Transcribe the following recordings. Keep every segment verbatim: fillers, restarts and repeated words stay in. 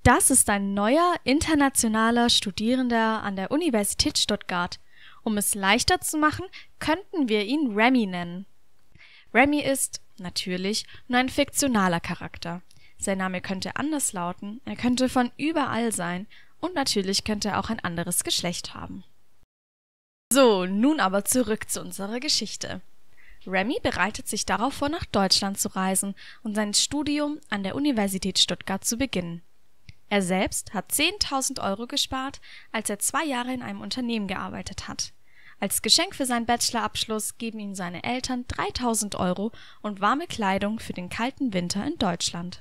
Das ist ein neuer internationaler Studierender an der Universität Stuttgart. Um es leichter zu machen, könnten wir ihn Remy nennen. Remy ist, natürlich, nur ein fiktionaler Charakter. Sein Name könnte anders lauten, er könnte von überall sein und natürlich könnte er auch ein anderes Geschlecht haben. So, nun aber zurück zu unserer Geschichte. Remy bereitet sich darauf vor, nach Deutschland zu reisen und sein Studium an der Universität Stuttgart zu beginnen. Er selbst hat zehntausend Euro gespart, als er zwei Jahre in einem Unternehmen gearbeitet hat. Als Geschenk für seinen Bachelorabschluss geben ihm seine Eltern dreitausend Euro und warme Kleidung für den kalten Winter in Deutschland.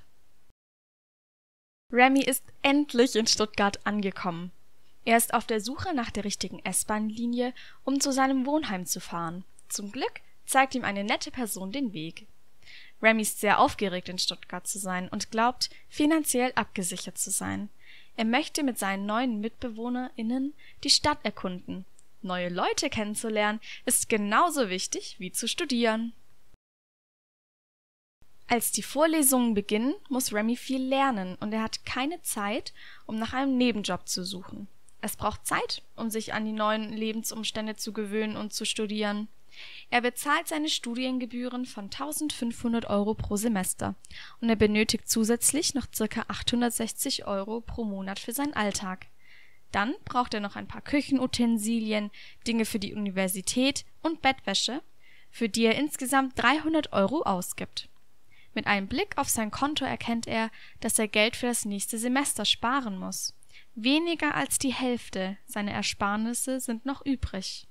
Remy ist endlich in Stuttgart angekommen. Er ist auf der Suche nach der richtigen S-Bahn-Linie, um zu seinem Wohnheim zu fahren. Zum Glück zeigt ihm eine nette Person den Weg. Remy ist sehr aufgeregt, in Stuttgart zu sein und glaubt, finanziell abgesichert zu sein. Er möchte mit seinen neuen MitbewohnerInnen die Stadt erkunden. Neue Leute kennenzulernen ist genauso wichtig wie zu studieren. Als die Vorlesungen beginnen, muss Remy viel lernen und er hat keine Zeit, um nach einem Nebenjob zu suchen. Es braucht Zeit, um sich an die neuen Lebensumstände zu gewöhnen und zu studieren. Er bezahlt seine Studiengebühren von eintausendfünfhundert Euro pro Semester und er benötigt zusätzlich noch ca. achthundertsechzig Euro pro Monat für seinen Alltag. Dann braucht er noch ein paar Küchenutensilien, Dinge für die Universität und Bettwäsche, für die er insgesamt dreihundert Euro ausgibt. Mit einem Blick auf sein Konto erkennt er, dass er Geld für das nächste Semester sparen muss. Weniger als die Hälfte seiner Ersparnisse sind noch übrig.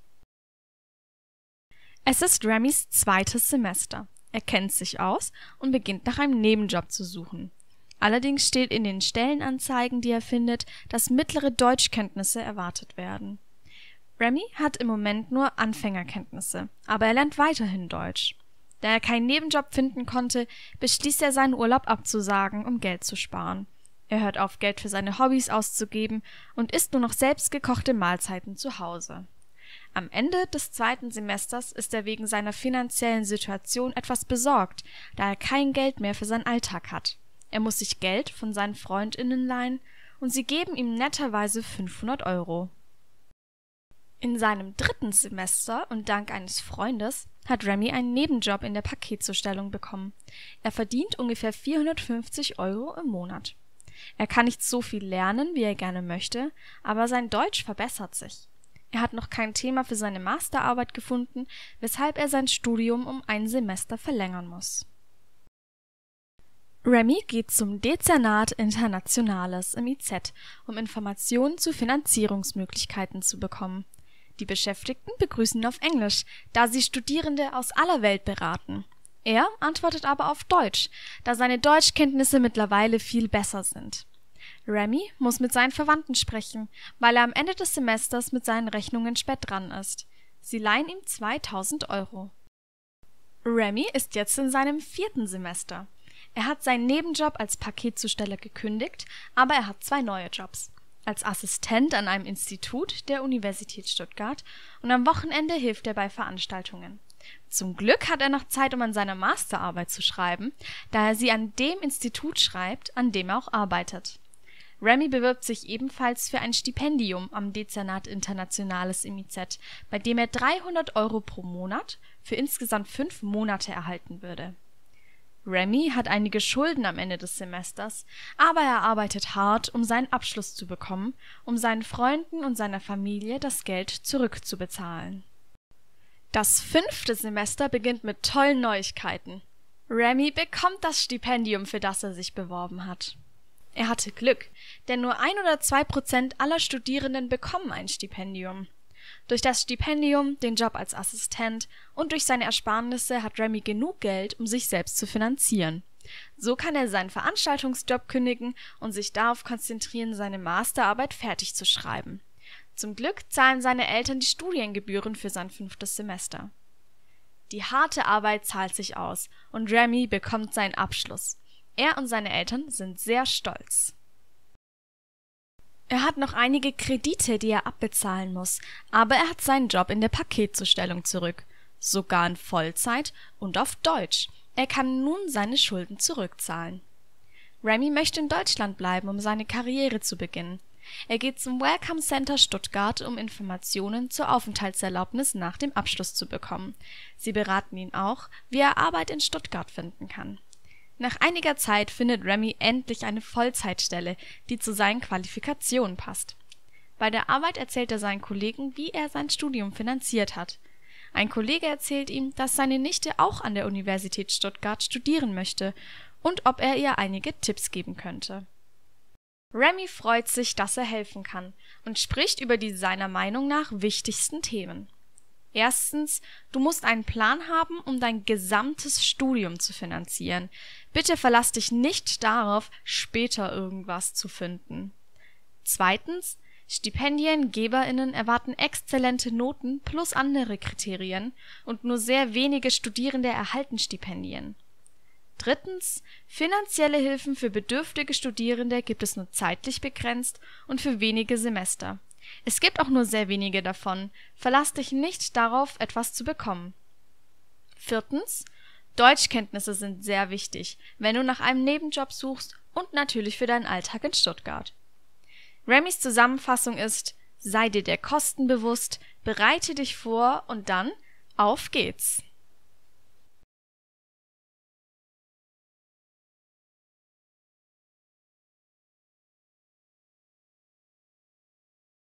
Es ist Remys zweites Semester. Er kennt sich aus und beginnt nach einem Nebenjob zu suchen. Allerdings steht in den Stellenanzeigen, die er findet, dass mittlere Deutschkenntnisse erwartet werden. Remy hat im Moment nur Anfängerkenntnisse, aber er lernt weiterhin Deutsch. Da er keinen Nebenjob finden konnte, beschließt er, seinen Urlaub abzusagen, um Geld zu sparen. Er hört auf, Geld für seine Hobbys auszugeben und isst nur noch selbstgekochte Mahlzeiten zu Hause. Am Ende des zweiten Semesters ist er wegen seiner finanziellen Situation etwas besorgt, da er kein Geld mehr für seinen Alltag hat. Er muss sich Geld von seinen FreundInnen leihen und sie geben ihm netterweise fünfhundert Euro. In seinem dritten Semester und dank eines Freundes hat Remy einen Nebenjob in der Paketzustellung bekommen. Er verdient ungefähr vierhundertfünfzig Euro im Monat. Er kann nicht so viel lernen, wie er gerne möchte, aber sein Deutsch verbessert sich. Er hat noch kein Thema für seine Masterarbeit gefunden, weshalb er sein Studium um ein Semester verlängern muss. Remy geht zum Dezernat Internationales im I Z, um Informationen zu Finanzierungsmöglichkeiten zu bekommen. Die Beschäftigten begrüßen ihn auf Englisch, da sie Studierende aus aller Welt beraten. Er antwortet aber auf Deutsch, da seine Deutschkenntnisse mittlerweile viel besser sind. Remy muss mit seinen Verwandten sprechen, weil er am Ende des Semesters mit seinen Rechnungen spät dran ist. Sie leihen ihm zweitausend Euro. Remy ist jetzt in seinem vierten Semester. Er hat seinen Nebenjob als Paketzusteller gekündigt, aber er hat zwei neue Jobs. Als Assistent an einem Institut der Universität Stuttgart und am Wochenende hilft er bei Veranstaltungen. Zum Glück hat er noch Zeit, um an seiner Masterarbeit zu schreiben, da er sie an dem Institut schreibt, an dem er auch arbeitet. Remy bewirbt sich ebenfalls für ein Stipendium am Dezernat Internationales im I Z, bei dem er dreihundert Euro pro Monat für insgesamt fünf Monate erhalten würde. Remy hat einige Schulden am Ende des Semesters, aber er arbeitet hart, um seinen Abschluss zu bekommen, um seinen Freunden und seiner Familie das Geld zurückzubezahlen. Das fünfte Semester beginnt mit tollen Neuigkeiten. Remy bekommt das Stipendium, für das er sich beworben hat. Er hatte Glück, denn nur ein oder zwei Prozent aller Studierenden bekommen ein Stipendium. Durch das Stipendium, den Job als Assistent und durch seine Ersparnisse hat Remy genug Geld, um sich selbst zu finanzieren. So kann er seinen Veranstaltungsjob kündigen und sich darauf konzentrieren, seine Masterarbeit fertig zu schreiben. Zum Glück zahlen seine Eltern die Studiengebühren für sein fünftes Semester. Die harte Arbeit zahlt sich aus und Remy bekommt seinen Abschluss. Er und seine Eltern sind sehr stolz. Er hat noch einige Kredite, die er abbezahlen muss, aber er hat seinen Job in der Paketzustellung zurück, sogar in Vollzeit und auf Deutsch. Er kann nun seine Schulden zurückzahlen. Remy möchte in Deutschland bleiben, um seine Karriere zu beginnen. Er geht zum Welcome Center Stuttgart, um Informationen zur Aufenthaltserlaubnis nach dem Abschluss zu bekommen. Sie beraten ihn auch, wie er Arbeit in Stuttgart finden kann. Nach einiger Zeit findet Remy endlich eine Vollzeitstelle, die zu seinen Qualifikationen passt. Bei der Arbeit erzählt er seinen Kollegen, wie er sein Studium finanziert hat. Ein Kollege erzählt ihm, dass seine Nichte auch an der Universität Stuttgart studieren möchte und ob er ihr einige Tipps geben könnte. Remy freut sich, dass er helfen kann und spricht über die seiner Meinung nach wichtigsten Themen. Erstens, du musst einen Plan haben, um dein gesamtes Studium zu finanzieren. Bitte verlass dich nicht darauf, später irgendwas zu finden. Zweitens, StipendiengeberInnen erwarten exzellente Noten plus andere Kriterien und nur sehr wenige Studierende erhalten Stipendien. Drittens, finanzielle Hilfen für bedürftige Studierende gibt es nur zeitlich begrenzt und für wenige Semester. Es gibt auch nur sehr wenige davon. Verlass dich nicht darauf, etwas zu bekommen. Viertens, Deutschkenntnisse sind sehr wichtig, wenn du nach einem Nebenjob suchst und natürlich für deinen Alltag in Stuttgart. Remys Zusammenfassung ist: Sei dir der Kosten bewusst, bereite dich vor und dann auf geht's!